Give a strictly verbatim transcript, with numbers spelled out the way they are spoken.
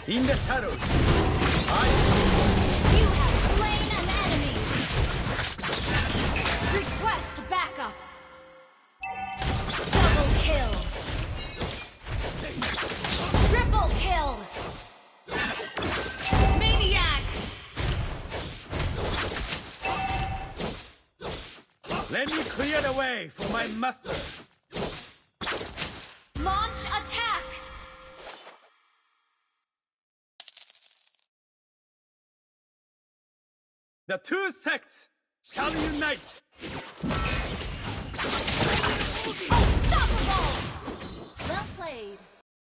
In the shadows, I... You have slain an enemy! Request backup! Double kill! Triple kill! Maniac! Let me clear the way for my master! Launch attack! The two sects shall unite! Unstoppable! Well played.